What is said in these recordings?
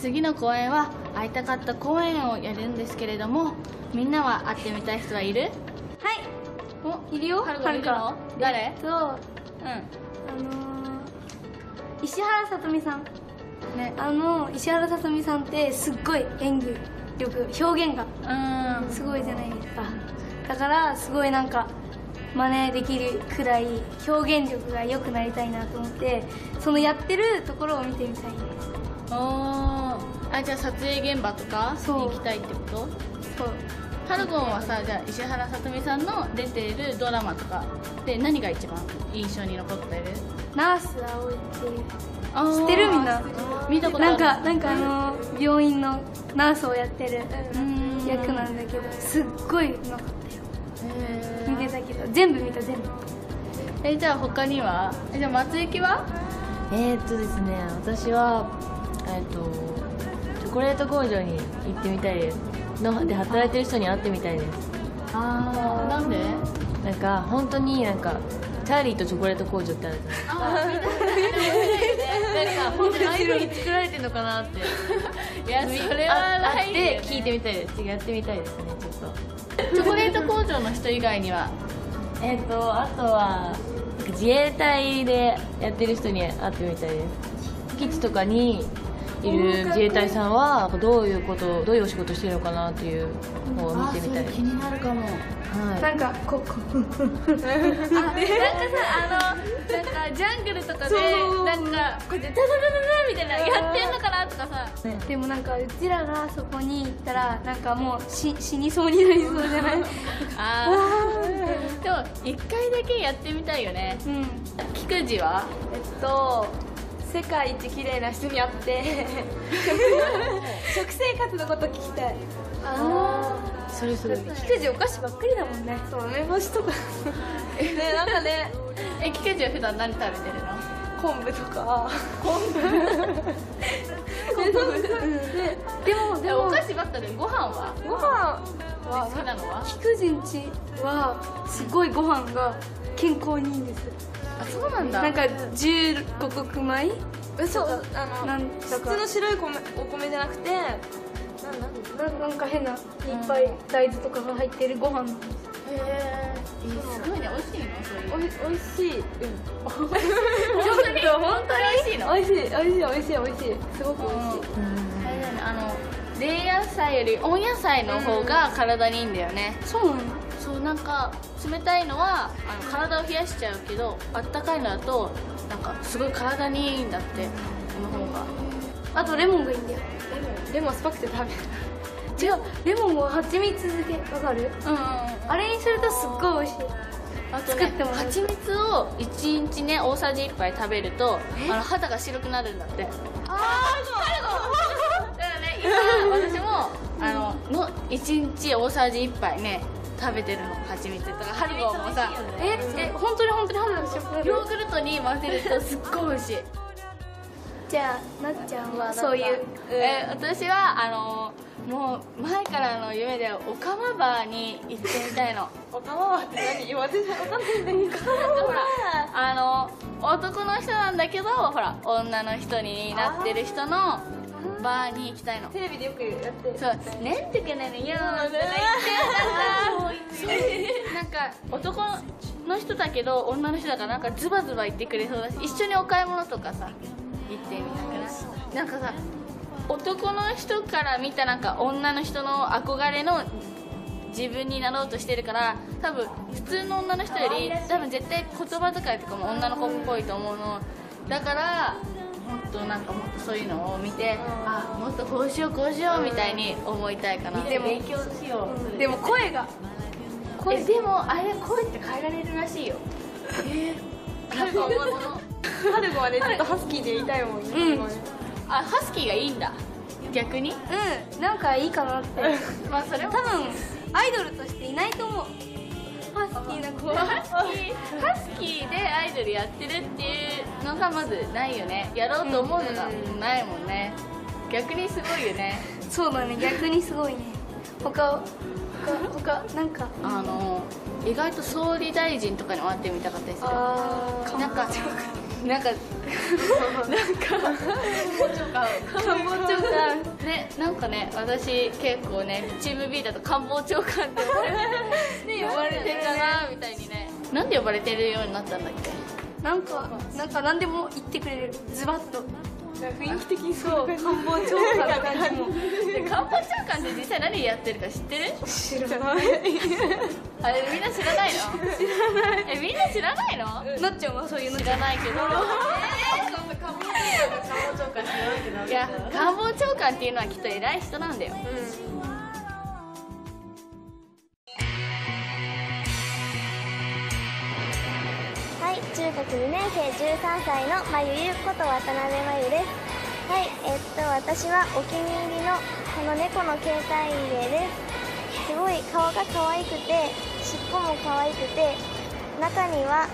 次の公演は会いたかった公演をやるんですけれども、みんなは会ってみたい人はいる？ はい、いるよ。 はるかいるの？誰？ 石原さとみさんね。石原さとみさんってすっごい演技力、表現がすごいじゃないですか。だからすごいなんか真似できるくらい表現力が良くなりたいなと思って、そのやってるところを見てみたいです。 じゃあ撮影現場とかに行きたいってこと？そう。はるくんはさ、じゃあ石原さとみさんの出ているドラマとかで何が一番印象に残ってる？ ナース葵っていう、知ってる？みんな見たことある？ なんか病院のナースをやってる役なんだけど、すっごいうまかったよ。見てたけど全部見た、全部。 じゃあ他には？じゃあ松雪は？ ですね、私はチョコレート工場に行ってみたいです。で働いてる人に会ってみたいです。 なんで？ なんか本当になんかチャーリーとチョコレート工場ってあるじゃないですか。なんか本当にああいう風に作られてるのかなって。 いや、それはないよね。 会って聞いてみたいです。やってみたいですね、ちょっと。 チョコレート工場の人以外には？ あとは自衛隊でやってる人に会ってみたいです。基地とかにいる自衛隊さんはどういうお仕事してるのかなっていうのを見てみたいです。 気になるかも。 なんかなんかさ、なんかジャングルとかでなんかこうやってダダダダダみたいなやってんのかなとかさ。でもなんかうちらがそこに行ったらなんかもう死にそうになりそうじゃない？ でも一回だけやってみたいよね。菊池は？ 世界一綺麗な人に会って食生活のこと聞きたい。 それすごい。 菊池お菓子ばっかりだもんね。 そう、梅干しとかね、なんかね。 菊池は普段何食べてるの？ 昆布とか。 でもお菓子ばっかでご飯は？ ご飯は好きなのは？ 菊池んちはすごいご飯が健康にいいんです。 そうなんだ。 なんか15穀米？ 嘘。普通の白いお米じゃなくて、 なんか変ないっぱい大豆とかが入ってるご飯なんです。 すごいね。美味しいの？ おいしい。 本当に美味しいの？ おいしい。すごくおいしい。 冷野菜より温野菜の方が体にいいんだよね。 そうなの？ そう、なんか冷たいのは体を冷やしちゃうけど、あったかいのだとなんかすごい体にいいんだって、その方が。 あとレモンがいいんだよ。 レモン酸っぱくて食べる。 違う、レモンは蜂蜜漬け、わかる？あれにするとすっごい美味しい。 あとね、蜂蜜を1日ね大さじ1杯食べると肌が白くなるんだって。だからね、今私も1日大さじ1杯ね食べてるの、蜂蜜とか。ハルゴもさ、 本当に肌が白くなる？ ヨーグルトに混ぜるとすっごい美味しい。 じゃあなっちゃんはそういう？ 私はもう前からの夢でオカマバーに行ってみたいの。 オカマバーって何？私分かんないんだけど。 ほら男の人なんだけど、ほら女の人になってる人のバーに行きたいの。 テレビでよくやってる。 そう、なんていうかね、いやーってなんか男の人だけど女の人だからなんかズバズバ言ってくれそうだし、一緒にお買い物とかさ行ってみたくない？なんかさ、男の人から見たなんか女の人の憧れの自分になろうとしてるから、多分普通の女の人より多分絶対言葉遣いとかも女の子っぽいと思うの。だからもっとそういうのを見て、もっとこうしようこうしようみたいに思いたいかな。でも勉強しよう。 でも声がでもあれ声って変えられるらしいよ。なんか思うもの。 ハルゴはね、ちょっとハスキーで言いたいもんね。 ハスキーがいいんだ、逆に。 なんかいいかなって。 まあそれも多分アイドルとしていないと思う。ハスキーな子は。 ハスキーでアイドルやってるっていうのがまずないよね。やろうと思うのがないもんね。逆にすごいよね。 そうだね、逆にすごいね。他なんか意外と総理大臣とかに会ってみたかったですよ。なんかなんか官房長官ね、なんかね、私結構ねチーム B だと官房長官って呼ばれてるかなみたいにね。なんで呼ばれてるようになったんだっけ。 なんか何でも言ってくれる、ズバッと。 雰囲気的にそう官房長官な感じも。 官房長官って実際何やってるか知ってる？ 知らない。 あれみんな知らないの？知らない。みんな知らないの？ なっちゃんはそういうの知らないけど。 官房長官知らないけど。 いや、官房長官っていうのはきっと偉い人なんだよ。 はい、中学2年生13歳のまゆゆこと渡辺まゆです。はい、私はお気に入りのこの猫の携帯入れです。すごい顔が可愛くて、尻尾も可愛くて、中には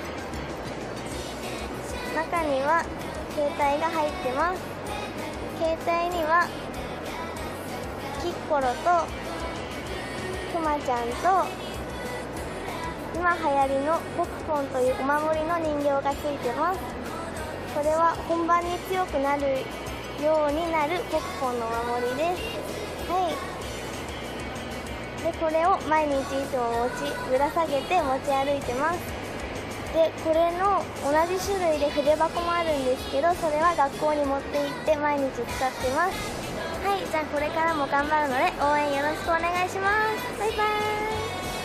携帯が入ってます。携帯にはキッコロとくまちゃんと今流行りのポクポンというお守りの人形がついてます。これは本番に強くなるようになるポクポンのお守りです。はい。で、これを毎日いつもぶら下げて持ち歩いてます。で、これの同じ種類で筆箱もあるんですけど、それは学校に持って行って毎日使ってます。はい、じゃあこれからも頑張るので応援よろしくお願いします。バイバイ。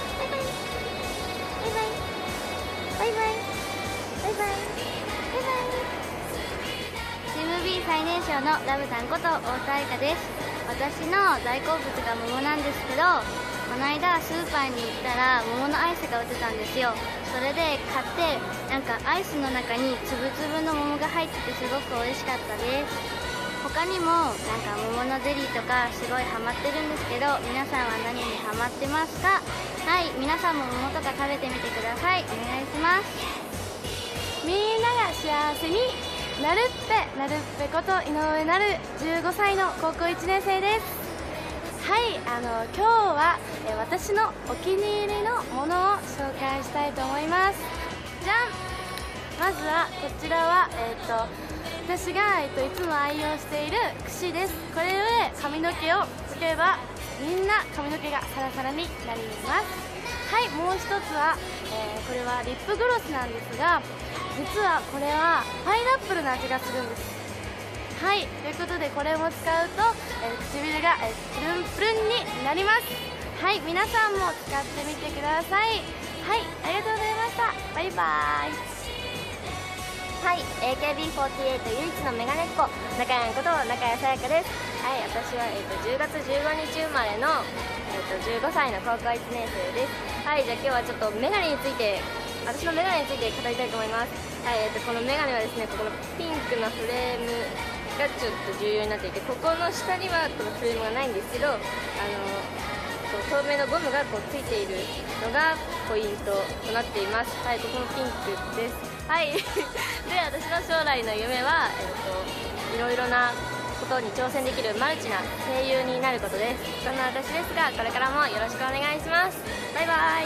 バイバイバイバイバイバイバイ。チーム B 最年少のラブさんこと太田愛花です。私の大好物が桃なんですけど、この間スーパーに行ったら桃のアイスが売ってたんですよ。それで買って、なんかアイスの中につぶつぶの桃が入っててすごく美味しかったです。他にもなんか桃のゼリーとかすごいハマってるんですけど、皆さんは何にハマってますか？はい、皆さんも桃とか食べてみてください。お願いします。 みんなが幸せになるっぺこと井上なる15歳の高校1年生です。はい、今日は私のお気に入りのものを紹介したいと思います。じゃん。まずはこちらは私が、いつも愛用している櫛です。これで髪の毛をつけばみんな髪の毛がサラサラになります。はい、もう一つは、これはリップグロスなんですが、実はこれはパイナップルの味がするんです。はい、ということでこれも使うと、唇が、プルンプルンになります。はい、皆さんも使ってみてください。はい、ありがとうございました。バイバイ。 はい、AKB48 唯一のメガネっ子、中谷こと中谷さやかです。はい、私は、10月15日生まれの、15歳の高校1年生です。はい、じゃあ今日はちょっとメガネについて、私のメガネについて語りたいと思います。はい、このメガネはですね、ここのピンクのフレームがちょっと重要になっていて、ここの下にはこのフレームがないんですけど、透明のゴムがこうついているのがポイントとなっています。はい、ここもピンクです。はい。で、私の将来の夢は、いろいろなことに挑戦できるマルチな声優になることです。そんな私ですが、これからもよろしくお願いします。バイバイ。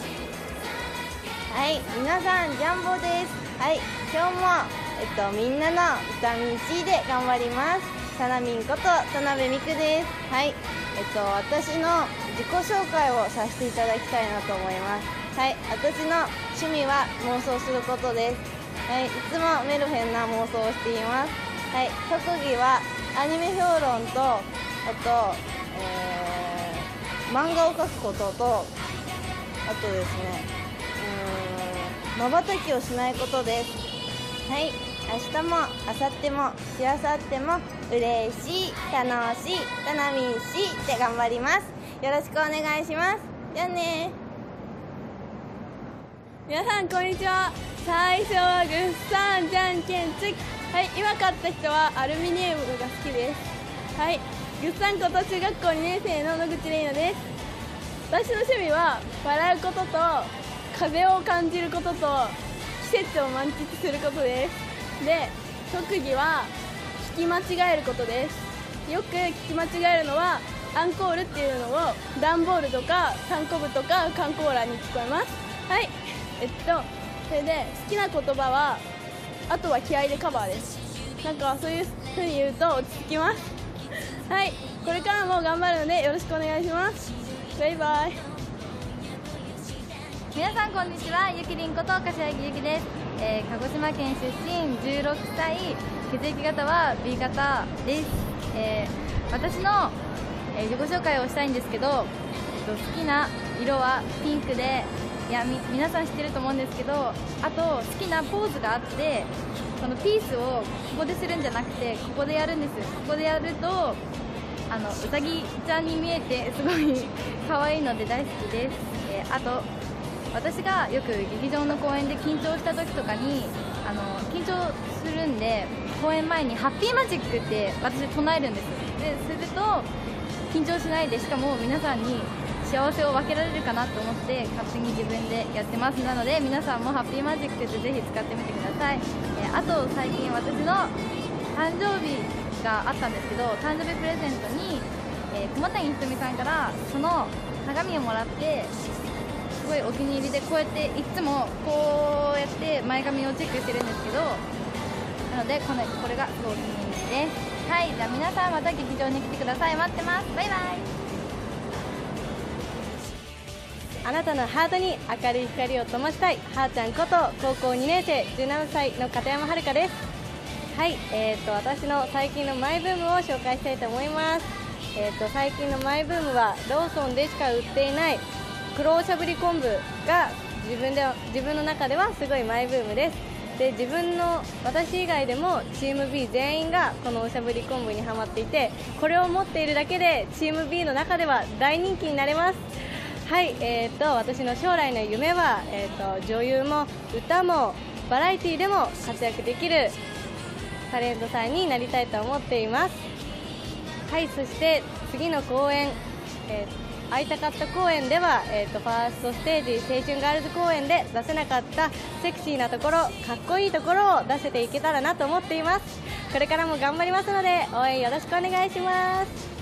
はい、皆さんジャンボです。はい、今日もみんなのビタミン C で頑張ります。さなみんこと田辺美久です。はい、私の自己紹介をさせていただきたいなと思います。はい、私の趣味は妄想することです。はい、いつもメルヘンな妄想をしています。はい、特技はアニメ評論と、あと、漫画を描くことと、あとですね、瞬きをしないことです。はい、明日も明後日もしあさっても嬉しい、楽しい、たなみんしで頑張ります。よろしくお願いします。じゃあね。 皆さんこんにちは。最初はグッサンじゃんけんチキ。はい、今買った人はアルミニウムが好きです。はい、グッサンこと中学校2年生の野口玲奈です。私の趣味は笑うことと風を感じることと季節を満喫することです。で、特技は聞き間違えることです。よく聞き間違えるのはアンコールっていうのを段ボールとか缶コブとか缶コーラに聞こえます。はい、それで好きな言葉はあとは気合でカバーです。なんかそういう風に言うと落ち着きますはい、これからも頑張るのでよろしくお願いします。バイバイ。 皆さんこんにちは、ゆきりんこと柏木ゆきです。鹿児島県出身、16歳、血液型は B 型です。私の、自己紹介をしたいんですけど、好きな色はピンクで、皆さん知ってると思うんですけど、あと好きなポーズがあって、そのピースをここでするんじゃなくてここでやるんです。ここでやるとうさぎちゃんに見えてすごい可愛いので大好きです。あと私がよく劇場の公演で緊張した時とかに緊張するんで、公演前にハッピーマジックって私唱えるんです。ですると緊張しないで、しかも皆さんに幸せを分けられるかなと思って勝手に自分でやってます。なので皆さんもハッピーマジックでぜひ使ってみてください。あと最近私の誕生日があったんですけど、誕生日プレゼントに、熊谷ひとみさんからその鏡をもらって、すごいお気に入りで、こうやっていつもこうやって前髪をチェックしてるんですけど、なのでこれがすごいお気に入りです。はい、じゃあ皆さんまた劇場に来てください。待ってます。バイバイ。 あなたのハートに明るい光を灯したい、はーちゃんこと高校2年生17歳の片山遥です。はい、私の最近のマイブームを紹介したいと思います。最近のマイブームはローソンでしか売っていない黒おしゃぶり昆布が自分の中ではすごいマイブームです。で、私以外でもチーム B 全員がこのおしゃぶり昆布にハマっていて、これを持っているだけでチーム B の中では大人気になれます。はい、私の将来の夢は、女優も歌もバラエティでも活躍できるタレントさんになりたいと思っています。はい、そして次の公演、会いたかった公演では、ファーストステージ青春ガールズ公演で出せなかったセクシーなところ、かっこいいところを出せていけたらなと思っています。これからも頑張りますので応援よろしくお願いします。